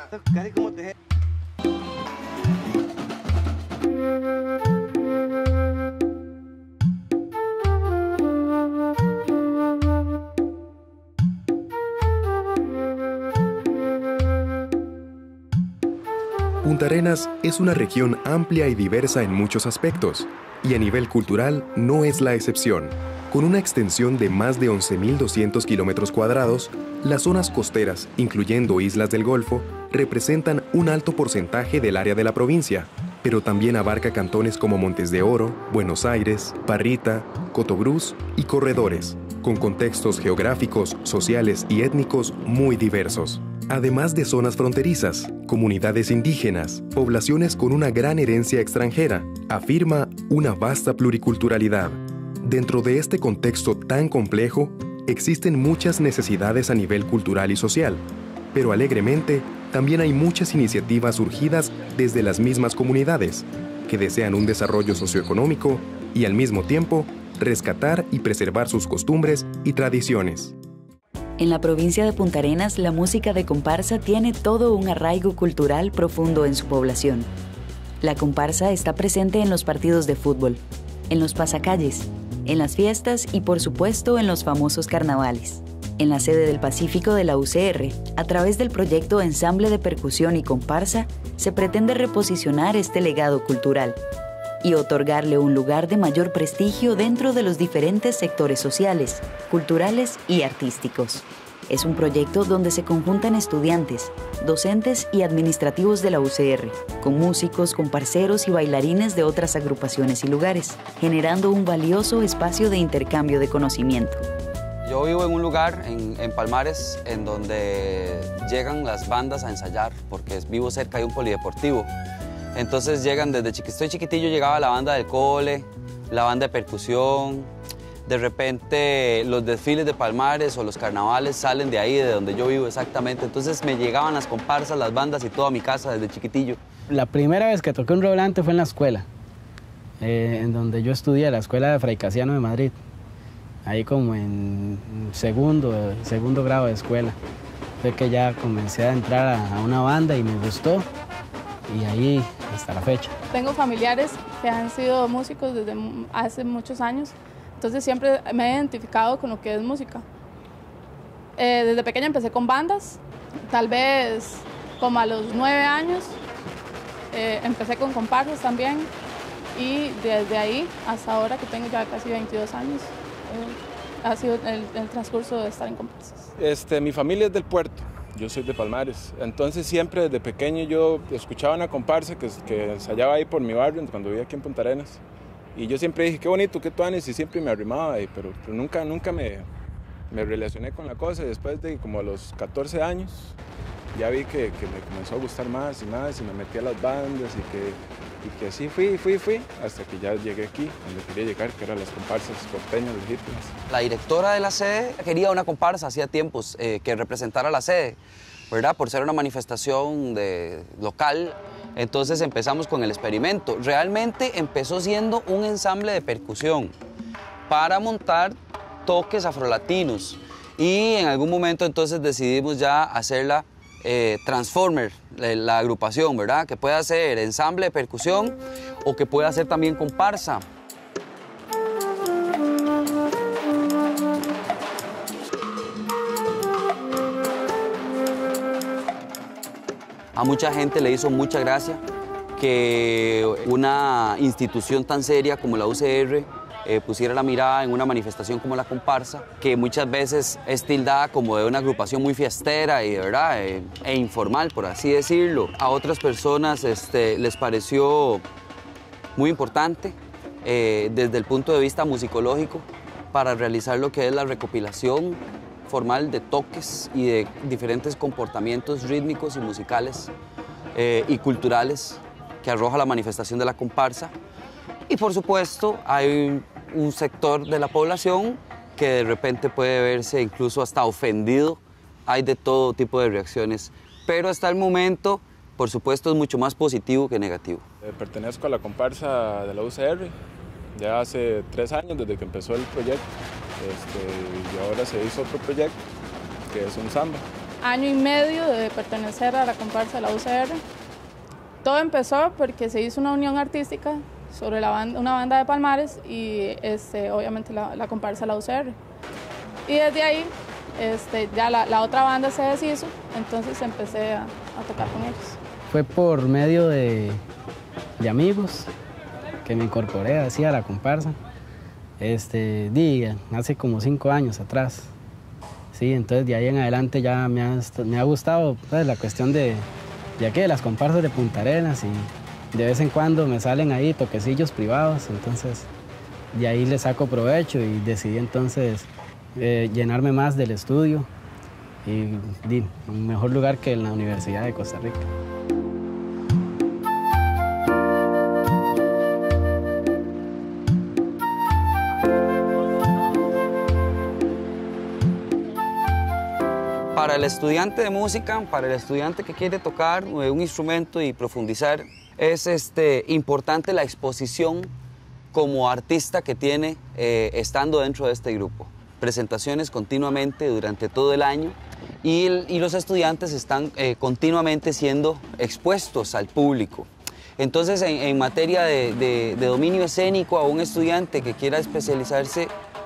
Casi como te... Punta Arenas es una región amplia y diversa en muchos aspectos, y a nivel cultural no es la excepción. Con una extensión de más de 11.200 kilómetros cuadrados, las zonas costeras, incluyendo islas del Golfo, representan un alto porcentaje del área de la provincia, pero también abarca cantones como Montes de Oro, Buenos Aires, Parrita, Cotobruz y Corredores, con contextos geográficos, sociales y étnicos muy diversos. Además de zonas fronterizas, comunidades indígenas, poblaciones con una gran herencia extranjera, afirma una vasta pluriculturalidad. Dentro de este contexto tan complejo, existen muchas necesidades a nivel cultural y social, pero alegremente también hay muchas iniciativas surgidas desde las mismas comunidades, que desean un desarrollo socioeconómico y al mismo tiempo rescatar y preservar sus costumbres y tradiciones. En la provincia de Punta Arenas, la música de comparsa tiene todo un arraigo cultural profundo en su población. La comparsa está presente en los partidos de fútbol, en los pasacalles, en las fiestas y, por supuesto, en los famosos carnavales. En la sede del Pacífico de la UCR, a través del proyecto Ensamble de Percusión y Comparsa, se pretende reposicionar este legado cultural y otorgarle un lugar de mayor prestigio dentro de los diferentes sectores sociales, culturales y artísticos. Es un proyecto donde se conjuntan estudiantes, docentes y administrativos de la UCR, con músicos, comparseros y bailarines de otras agrupaciones y lugares, generando un valioso espacio de intercambio de conocimiento. Yo vivo en un lugar, en Palmares, en donde llegan las bandas a ensayar, porque vivo cerca de un polideportivo. Entonces llegan desde estoy chiquitillo, llegaba la banda del cole, la banda de percusión. De repente los desfiles de Palmares o los carnavales salen de ahí, de donde yo vivo exactamente. Entonces me llegaban las comparsas, las bandas y todo a mi casa desde chiquitillo. La primera vez que toqué un redoblante fue en la escuela, en donde yo estudié, la escuela de Fray Casiano de Madrid. Ahí como en segundo grado de escuela. Fue que ya comencé a entrar a una banda y me gustó. Y ahí hasta la fecha. Tengo familiares que han sido músicos desde hace muchos años, entonces siempre me he identificado con lo que es música. Desde pequeña empecé con bandas, tal vez como a los 9 años, empecé con comparsas también y desde ahí hasta ahora que tengo ya casi 22 años, ha sido el transcurso de estar en comparsas. Mi familia es del puerto. Yo soy de Palmares, entonces siempre desde pequeño yo escuchaba una comparsa que ensayaba ahí por mi barrio cuando vivía aquí en Punta Arenas. Y yo siempre dije, qué bonito, qué tuanis, y siempre me arrimaba ahí, pero nunca me relacioné con la cosa. Y después de como a los 14 años ya vi que me comenzó a gustar más y más y me metí a las bandas y que así fui, hasta que ya llegué aquí, donde quería llegar, que eran las comparsas porteñas legítimas. La directora de la sede quería una comparsa hacía tiempos que representara la sede, ¿verdad? Por ser una manifestación local. Entonces empezamos con el experimento. Realmente empezó siendo un ensamble de percusión para montar toques afrolatinos y en algún momento entonces decidimos ya hacerla Transformer, la agrupación, ¿verdad? Que puede hacer ensamble de percusión o que puede hacer también comparsa. A mucha gente le hizo mucha gracia que una institución tan seria como la UCR pusiera la mirada en una manifestación como la comparsa, que muchas veces es tildada como de una agrupación muy fiestera y de verdad e informal, por así decirlo. A otras personas les pareció muy importante desde el punto de vista musicológico para realizar lo que es la recopilación formal de toques y de diferentes comportamientos rítmicos y musicales y culturales que arroja la manifestación de la comparsa. Y por supuesto hay un sector de la población que de repente puede verse incluso hasta ofendido. Hay de todo tipo de reacciones, pero hasta el momento, por supuesto, es mucho más positivo que negativo. Pertenezco a la comparsa de la UCR ya hace 3 años desde que empezó el proyecto. Y ahora se hizo otro proyecto que es un samba. año y medio de pertenecer a la comparsa de la UCR. Todo empezó porque se hizo una unión artística sobre una banda de Palmares y obviamente la comparsa de la UCR. Y desde ahí ya la otra banda se deshizo, entonces empecé a tocar con ellos. Fue por medio de amigos que me incorporé así a la comparsa, hace como 5 años atrás. Sí, entonces de ahí en adelante ya me ha gustado pues, la cuestión de las comparsas de Punta Arenas, y de vez en cuando me salen ahí toquecillos privados, entonces de ahí le saco provecho y decidí entonces llenarme más del estudio y un mejor lugar que en la Universidad de Costa Rica. Para el estudiante de música, para el estudiante que quiere tocar un instrumento y profundizar, es importante la exposición como artista que tiene estando dentro de este grupo. Presentaciones continuamente durante todo el año y los estudiantes están continuamente siendo expuestos al público. Entonces, en materia de dominio escénico, a un estudiante que quiera especializarse,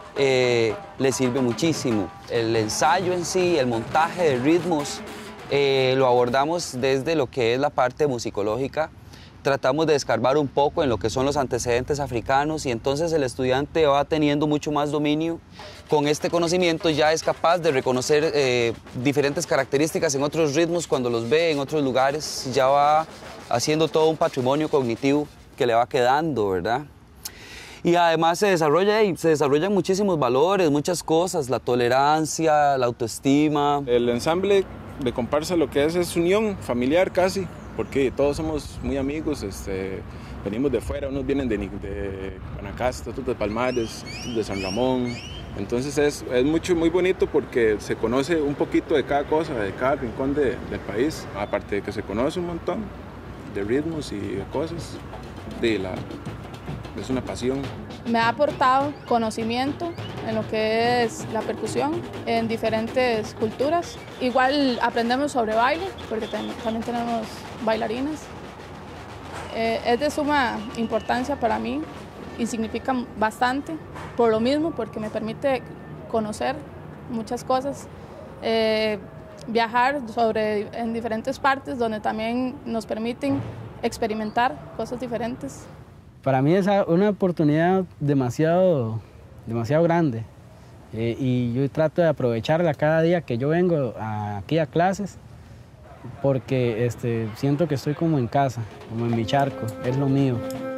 le sirve muchísimo. El ensayo en sí, el montaje de ritmos, lo abordamos desde lo que es la parte musicológica. Tratamos de escarbar un poco en lo que son los antecedentes africanos y entonces el estudiante va teniendo mucho más dominio. Con este conocimiento ya es capaz de reconocer diferentes características en otros ritmos cuando los ve en otros lugares. Ya va haciendo todo un patrimonio cognitivo que le va quedando, ¿verdad? Y además se desarrollan muchísimos valores, muchas cosas, la tolerancia, la autoestima. El ensamble de comparsa lo que es unión familiar casi, porque todos somos muy amigos, venimos de fuera, unos vienen de Guanacaste, otros de Palmares, otros de San Ramón. Entonces es muy bonito porque se conoce un poquito de cada cosa, de cada rincón del país. Aparte de que se conoce un montón de ritmos y de cosas, es una pasión. Me ha aportado conocimiento en lo que es la percusión en diferentes culturas. Igual aprendemos sobre baile, porque también tenemos bailarinas. Es de suma importancia para mí y significa bastante por lo mismo, porque me permite conocer muchas cosas, viajar en diferentes partes donde también nos permiten experimentar cosas diferentes. Para mí es una oportunidad demasiado grande y yo trato de aprovecharla cada día que yo vengo aquí a clases, porque siento que estoy como en casa, como en mi charco, es lo mío.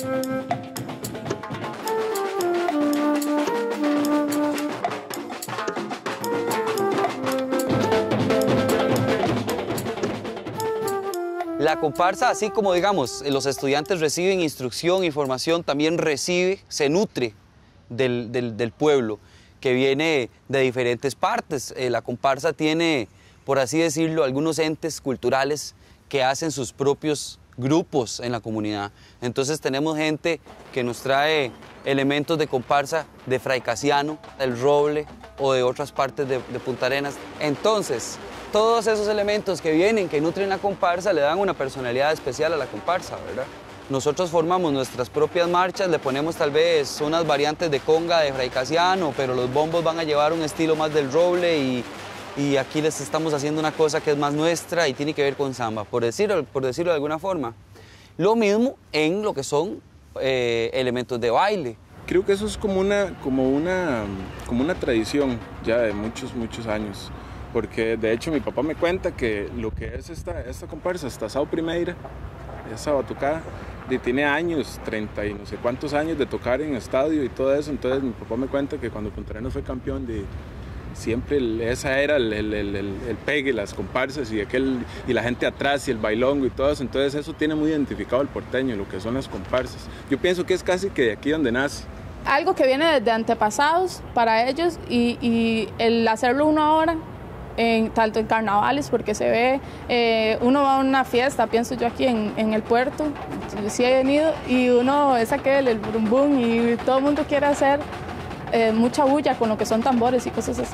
La comparsa, así como digamos, los estudiantes reciben instrucción y formación, también se nutre del pueblo, que viene de diferentes partes. La comparsa tiene, por así decirlo, algunos entes culturales que hacen sus propios grupos en la comunidad. Entonces tenemos gente que nos trae elementos de comparsa de Fray Casiano, del Roble o de otras partes de Punta Arenas. Entonces, todos esos elementos que vienen, que nutren la comparsa, le dan una personalidad especial a la comparsa, ¿verdad? Nosotros formamos nuestras propias marchas, le ponemos tal vez unas variantes de conga de Fray Casiano, pero los bombos van a llevar un estilo más del Roble y aquí les estamos haciendo una cosa que es más nuestra y tiene que ver con samba, por decirlo de alguna forma. Lo mismo en lo que son elementos de baile. Creo que eso es como una tradición ya de muchos años. Porque de hecho mi papá me cuenta que lo que es esta comparsa, esta Sao Primeira, esa batucada, tiene años, 30 y no sé cuántos años de tocar en estadio y todo eso. Entonces mi papá me cuenta que cuando Punta Arenas fue campeón, siempre esa era el pegue, las comparsas y la gente atrás y el bailongo y todo eso. Entonces eso tiene muy identificado el porteño, lo que son las comparsas. Yo pienso que es casi que de aquí donde nace. Algo que viene desde antepasados para ellos y el hacerlo uno ahora, tanto en carnavales, porque se ve, uno va a una fiesta, pienso yo aquí en el puerto, sí he venido, y uno es el brum brum y todo el mundo quiere hacer mucha bulla con lo que son tambores y cosas así.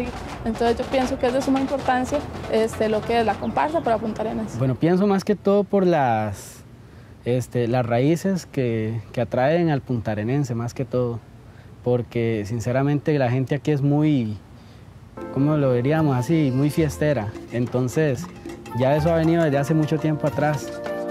Entonces yo pienso que es de suma importancia lo que es la comparsa para Punta Arenas. Bueno, pienso más que todo por las raíces que atraen al puntarenense, más que todo, porque sinceramente la gente aquí es muy, ¿cómo lo diríamos así? Muy fiestera, entonces ya eso ha venido desde hace mucho tiempo atrás.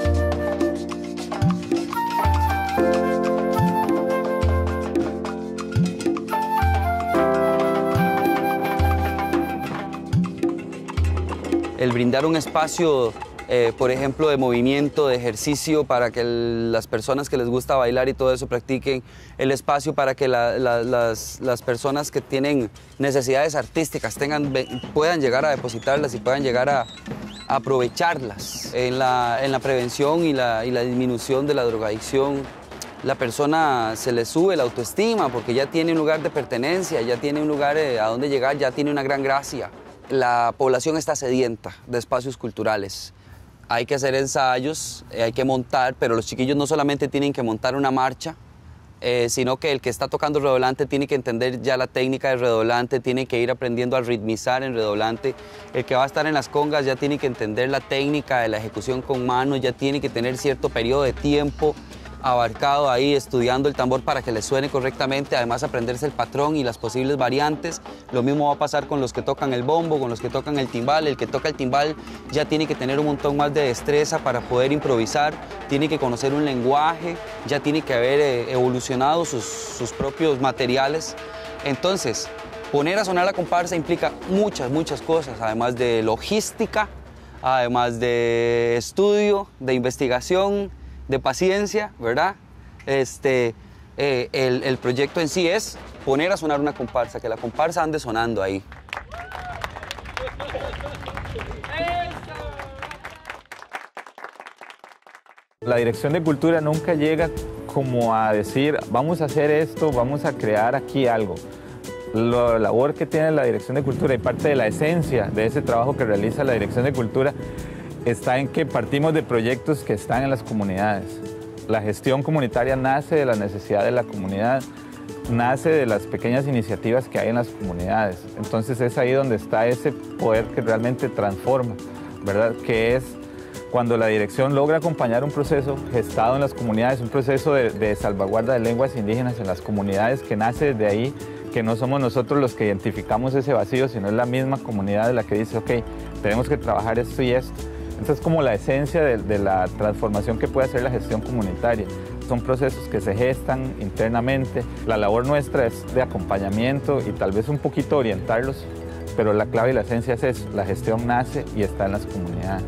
El brindar un espacio, por ejemplo, de movimiento, de ejercicio, para que las personas que les gusta bailar y todo eso practiquen, el espacio para que las personas que tienen necesidades artísticas puedan llegar a depositarlas y puedan llegar a aprovecharlas en la prevención y la disminución de la drogadicción. La persona se le sube la autoestima porque ya tiene un lugar de pertenencia, ya tiene un lugar a donde llegar, ya tiene una gran gracia. La población está sedienta de espacios culturales. Hay que hacer ensayos, hay que montar, pero los chiquillos no solamente tienen que montar una marcha, sino que el que está tocando el redoblante tiene que entender ya la técnica del redoblante, tiene que ir aprendiendo a ritmizar en redoblante. El que va a estar en las congas ya tiene que entender la técnica de la ejecución con manos, ya tiene que tener cierto periodo de tiempo abarcado ahí estudiando el tambor para que le suene correctamente, además aprenderse el patrón y las posibles variantes. Lo mismo va a pasar con los que tocan el bombo, con los que tocan el timbal. El que toca el timbal ya tiene que tener un montón más de destreza para poder improvisar, tiene que conocer un lenguaje, ya tiene que haber evolucionado sus propios materiales. Entonces, poner a sonar la comparsa implica muchas cosas, además de logística, además de estudio, de investigación, de paciencia, ¿verdad? El proyecto en sí es poner a sonar una comparsa, que la comparsa ande sonando ahí. La Dirección de Cultura nunca llega como a decir, vamos a hacer esto, vamos a crear aquí algo. La labor que tiene la Dirección de Cultura y parte de la esencia de ese trabajo que realiza la Dirección de Cultura está en que partimos de proyectos que están en las comunidades. La gestión comunitaria nace de la necesidad de la comunidad, nace de las pequeñas iniciativas que hay en las comunidades. Entonces es ahí donde está ese poder que realmente transforma, ¿verdad? Que es cuando la dirección logra acompañar un proceso gestado en las comunidades, un proceso de salvaguarda de lenguas indígenas en las comunidades que nace desde ahí, que no somos nosotros los que identificamos ese vacío, sino es la misma comunidad la que dice, ok, tenemos que trabajar esto y esto. Esa es como la esencia de la transformación que puede hacer la gestión comunitaria. Son procesos que se gestan internamente. La labor nuestra es de acompañamiento y tal vez un poquito orientarlos, pero la clave y la esencia es eso. La gestión nace y está en las comunidades.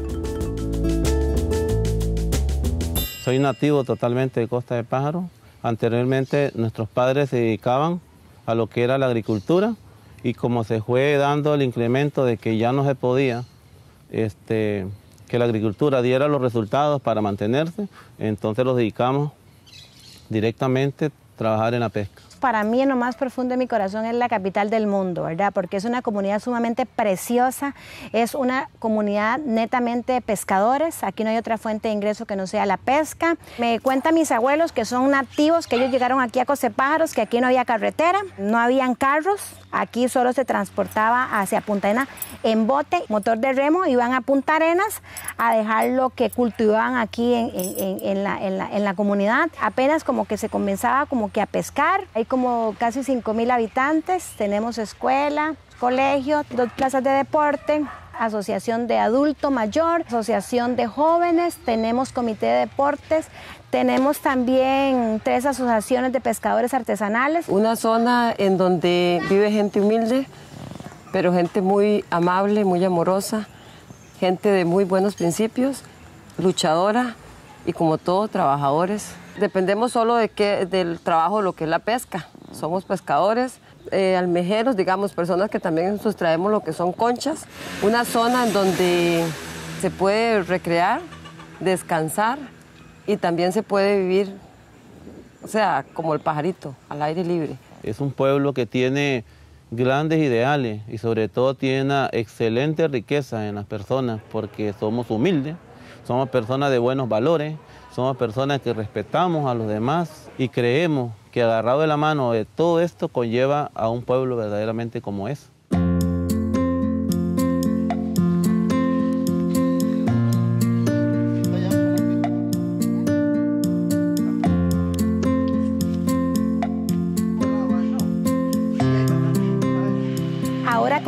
Soy nativo totalmente de Costa de Pájaro. Anteriormente nuestros padres se dedicaban a lo que era la agricultura y como se fue dando el incremento de que ya no se podía que la agricultura diera los resultados para mantenerse, entonces los dedicamos directamente a trabajar en la pesca. Para mí, en lo más profundo de mi corazón, es la capital del mundo, ¿verdad? Porque es una comunidad sumamente preciosa, es una comunidad netamente de pescadores, aquí no hay otra fuente de ingreso que no sea la pesca. Me cuentan mis abuelos que son nativos, que ellos llegaron aquí a Costa de Pájaros, que aquí no había carretera, no habían carros, aquí solo se transportaba hacia Punta Arenas en bote, motor de remo, iban a Punta Arenas a dejar lo que cultivaban aquí en la comunidad. Apenas como que se comenzaba como que a pescar. Hay como casi 5,000 habitantes, tenemos escuela, colegio, 2 plazas de deporte, asociación de adulto mayor, asociación de jóvenes, tenemos comité de deportes, tenemos también 3 asociaciones de pescadores artesanales. Una zona en donde vive gente humilde, pero gente muy amable, muy amorosa, gente de muy buenos principios, luchadora y como todo, trabajadores. Dependemos solo del trabajo, lo que es la pesca. Somos pescadores, almejeros, digamos, personas que también sustraemos lo que son conchas. Una zona en donde se puede recrear, descansar y también se puede vivir, o sea, como el pajarito, al aire libre. Es un pueblo que tiene grandes ideales y sobre todo tiene una excelente riqueza en las personas porque somos humildes, somos personas de buenos valores, somos personas que respetamos a los demás y creemos que agarrado de la mano de todo esto conlleva a un pueblo verdaderamente como es.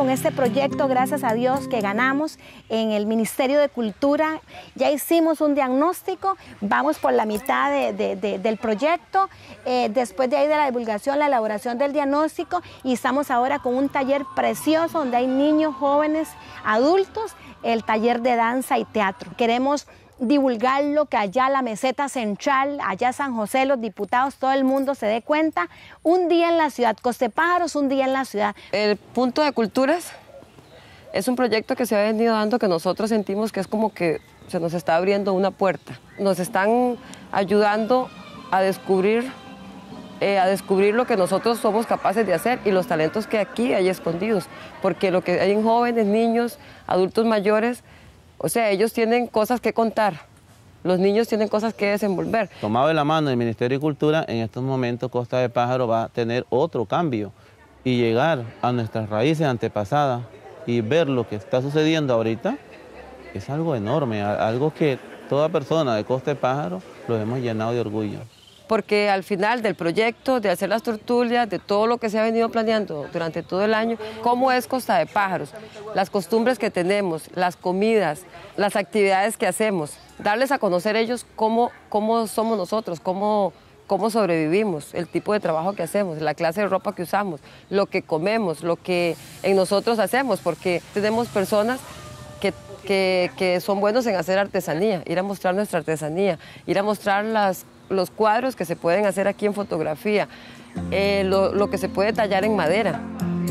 con este proyecto, gracias a Dios, que ganamos en el Ministerio de Cultura. Ya hicimos un diagnóstico, vamos por la mitad del proyecto. Después de ahí de la divulgación, la elaboración del diagnóstico, y estamos ahora con un taller precioso donde hay niños, jóvenes, adultos, el taller de danza y teatro. Queremos divulgarlo, que allá la meseta central, allá San José, los diputados, todo el mundo se dé cuenta. Un día en la ciudad, Costa de Pájaros, un día en la ciudad. El Punto de Culturas es un proyecto que se ha venido dando, que nosotros sentimos que es como que se nos está abriendo una puerta. Nos están ayudando a descubrir lo que nosotros somos capaces de hacer y los talentos que aquí hay escondidos, porque lo que hay en jóvenes, niños, adultos mayores, o sea, ellos tienen cosas que contar, los niños tienen cosas que desenvolver. Tomado de la mano del Ministerio de Cultura, en estos momentos Costa de Pájaro va a tener otro cambio y llegar a nuestras raíces antepasadas y ver lo que está sucediendo ahorita es algo enorme, algo que toda persona de Costa de Pájaro lo hemos llenado de orgullo. Porque al final del proyecto, de hacer las tertulias, de todo lo que se ha venido planeando durante todo el año, cómo es Costa de Pájaros, las costumbres que tenemos, las comidas, las actividades que hacemos, darles a conocer ellos cómo somos nosotros, cómo sobrevivimos, el tipo de trabajo que hacemos, la clase de ropa que usamos, lo que comemos, lo que en nosotros hacemos, porque tenemos personas que son buenos en hacer artesanía, ir a mostrar nuestra artesanía, ir a mostrar los cuadros que se pueden hacer aquí en fotografía, lo que se puede tallar en madera.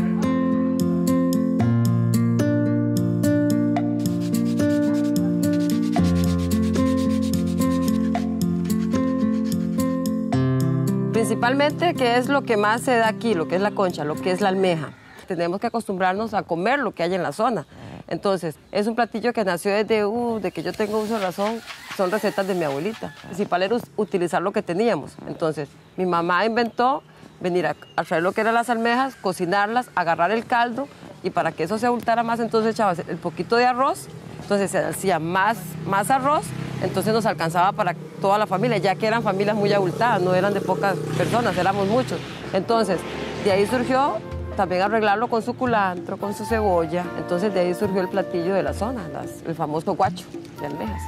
Principalmente, ¿qué es lo que más se da aquí? Lo que es la concha, lo que es la almeja. Tenemos que acostumbrarnos a comer lo que hay en la zona. Entonces, es un platillo que nació desde que yo tengo uso de razón, son recetas de mi abuelita. Lo principal era utilizar lo que teníamos. Entonces, mi mamá inventó venir a traer lo que eran las almejas, cocinarlas, agarrar el caldo, y para que eso se abultara más, entonces echaba el poquito de arroz, entonces se hacía más arroz, entonces nos alcanzaba para toda la familia, ya que eran familias muy abultadas, no eran de pocas personas, éramos muchos. Entonces, de ahí surgió también arreglarlo con su culantro, con su cebolla. Entonces de ahí surgió el platillo de la zona, el famoso guacho de almejas.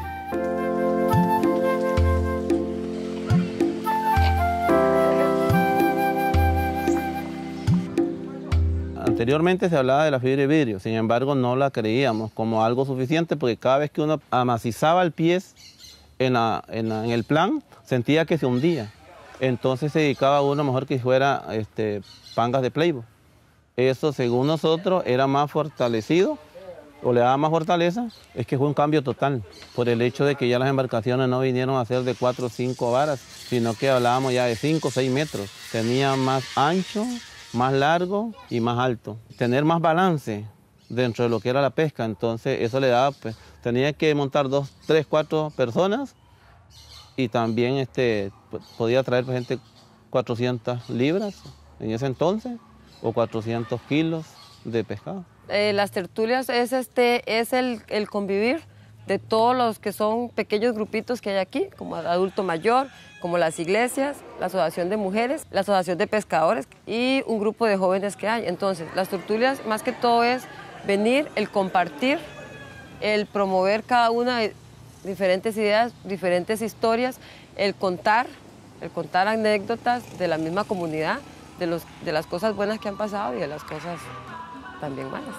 Anteriormente se hablaba de la fibra de vidrio, sin embargo no la creíamos como algo suficiente, porque cada vez que uno amacizaba el pie en el plan, sentía que se hundía. Entonces se dedicaba uno mejor que fuera pangas de Playboy. Eso, según nosotros, era más fortalecido o le daba más fortaleza. Es que fue un cambio total por el hecho de que ya las embarcaciones no vinieron a ser de 4 o 5 varas, sino que hablábamos ya de 5 o 6 metros. Tenía más ancho, más largo y más alto. Tener más balance dentro de lo que era la pesca, entonces eso le daba, pues, tenía que montar 2, 3, 4 personas y también podía traer, pues, gente 400 libras en ese entonces, o 400 kilos de pescado. Las tertulias es el convivir de todos los que son pequeños grupitos que hay aquí, como adulto mayor, como las iglesias, la asociación de mujeres, la asociación de pescadores y un grupo de jóvenes que hay. Entonces, las tertulias más que todo es venir, el compartir, el promover cada una de diferentes ideas, diferentes historias, el contar anécdotas de la misma comunidad, de las cosas buenas que han pasado y de las cosas también malas.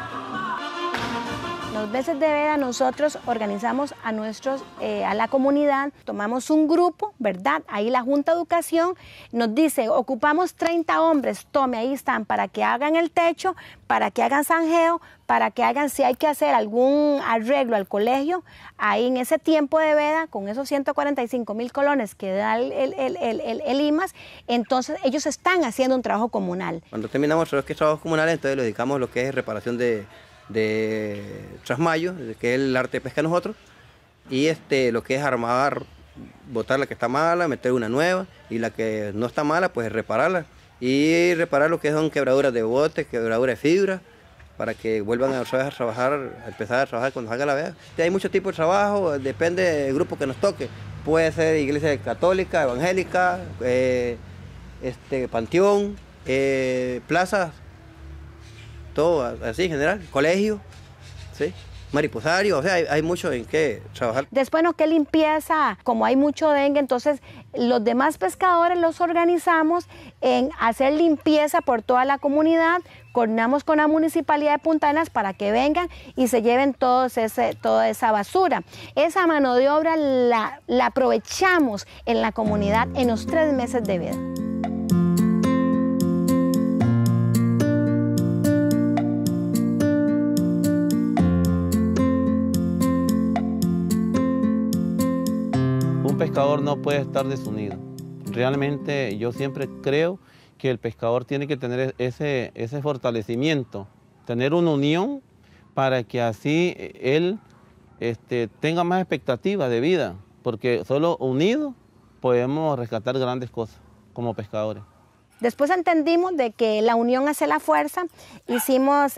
Los meses de veda nosotros organizamos a la comunidad, tomamos un grupo, ¿verdad? Ahí la Junta de Educación nos dice, ocupamos 30 hombres, tome, ahí están, para que hagan el techo, para que hagan zanjeo, para que hagan, si hay que hacer algún arreglo al colegio, ahí en ese tiempo de veda, con esos 145,000 colones que da el IMAS, entonces ellos están haciendo un trabajo comunal. Cuando terminamos lo que es trabajo comunal, entonces lo dedicamos a lo que es reparación de trasmayo, que es el arte de pesca de nosotros, y lo que es armar, botar la que está mala, meter una nueva, y la que no está mala, pues repararla, y reparar lo que son quebraduras de bote, quebraduras de fibra, para que vuelvan a trabajar, a empezar a trabajar cuando salga la veda. Hay muchos tipos de trabajo, depende del grupo que nos toque, puede ser iglesia católica, evangélica, panteón, plazas, todo así en general, colegio, ¿sí? Mariposario, o sea, hay mucho en qué trabajar. Después, ¿no? ¿Qué limpieza? Como hay mucho dengue, entonces los demás pescadores los organizamos en hacer limpieza por toda la comunidad, coordinamos con la Municipalidad de Punta Arenas para que vengan y se lleven toda esa basura. Esa mano de obra la aprovechamos en la comunidad en los 3 meses de vida. Un pescador no puede estar desunido. Realmente yo siempre creo que el pescador tiene que tener ese fortalecimiento, tener una unión para que así él tenga más expectativa de vida, porque solo unidos podemos rescatar grandes cosas como pescadores. Después entendimos de que la unión hace la fuerza, hicimos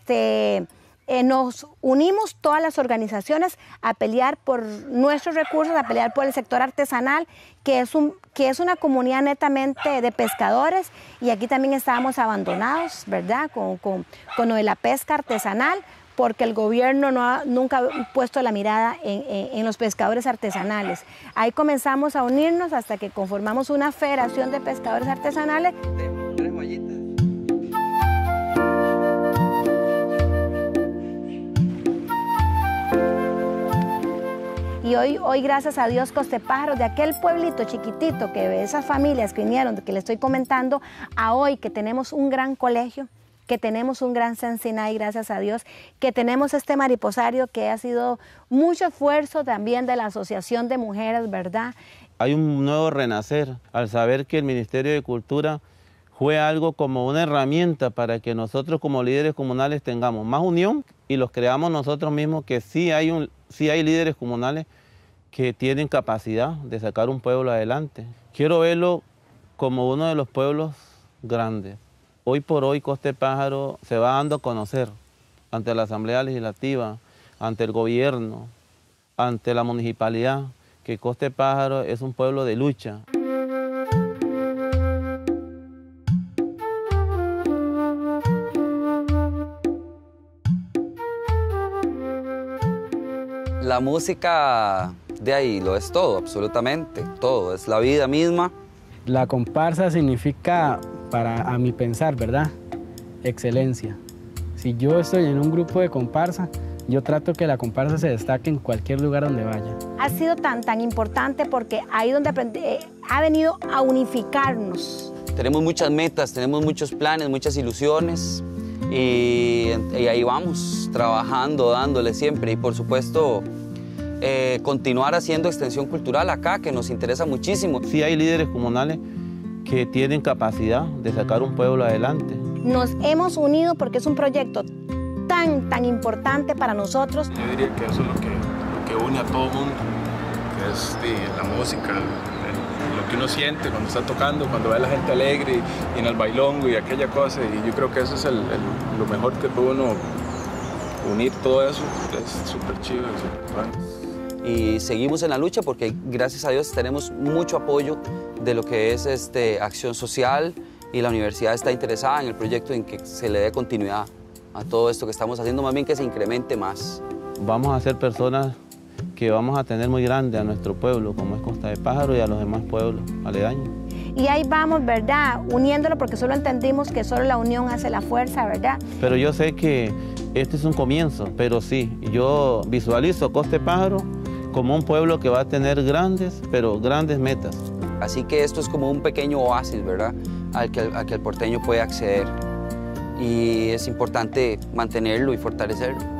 nos unimos todas las organizaciones a pelear por nuestros recursos, a pelear por el sector artesanal, que es una comunidad netamente de pescadores, y aquí también estábamos abandonados, ¿verdad?, con lo de la pesca artesanal, porque el gobierno nunca ha puesto la mirada en los pescadores artesanales. Ahí comenzamos a unirnos hasta que conformamos una federación de pescadores artesanales. Y hoy, gracias a Dios, Costepájaros, de aquel pueblito chiquitito, que de esas familias que vinieron, que les estoy comentando, a hoy que tenemos un gran colegio, que tenemos un gran Sensinay, gracias a Dios, que tenemos este mariposario, que ha sido mucho esfuerzo también de la Asociación de Mujeres, ¿verdad? Hay un nuevo renacer al saber que el Ministerio de Cultura fue algo como una herramienta para que nosotros como líderes comunales tengamos más unión y los creamos nosotros mismos, que sí hay líderes comunales que tienen capacidad de sacar un pueblo adelante. Quiero verlo como uno de los pueblos grandes. Hoy por hoy Costepájaro se va dando a conocer ante la Asamblea Legislativa, ante el gobierno, ante la municipalidad, que Costepájaro es un pueblo de lucha. La música de ahí lo es todo, absolutamente todo, es la vida misma. La comparsa significa, a mi pensar, ¿verdad?, excelencia. Si yo estoy en un grupo de comparsa, yo trato que la comparsa se destaque en cualquier lugar donde vaya. Ha sido tan importante porque ahí donde ha venido a unificarnos. Tenemos muchas metas, tenemos muchos planes, muchas ilusiones y ahí vamos, trabajando, dándole siempre y por supuesto continuar haciendo extensión cultural acá, que nos interesa muchísimo. Sí hay líderes comunales que tienen capacidad de sacar un pueblo adelante. Nos hemos unido porque es un proyecto tan importante para nosotros. Yo diría que eso es lo que une a todo el mundo, que es la música, lo que uno siente cuando está tocando, cuando ve a la gente alegre y en el bailongo y aquella cosa, y yo creo que eso es lo mejor que puede uno unir todo eso, es súper chido, súper bueno. Y seguimos en la lucha porque gracias a Dios tenemos mucho apoyo de lo que es acción social, y la universidad está interesada en el proyecto, en que se le dé continuidad a todo esto que estamos haciendo, más bien que se incremente más. Vamos a ser personas que vamos a tener muy grande a nuestro pueblo, como es Costepájaro, y a los demás pueblos aledaños. Y ahí vamos, ¿verdad?, uniéndolo, porque solo entendimos que solo la unión hace la fuerza, ¿verdad? Pero yo sé que este es un comienzo, pero sí, yo visualizo Costepájaro como un pueblo que va a tener grandes metas. Así que esto es como un pequeño oasis, ¿verdad?, al que el porteño puede acceder. Y es importante mantenerlo y fortalecerlo.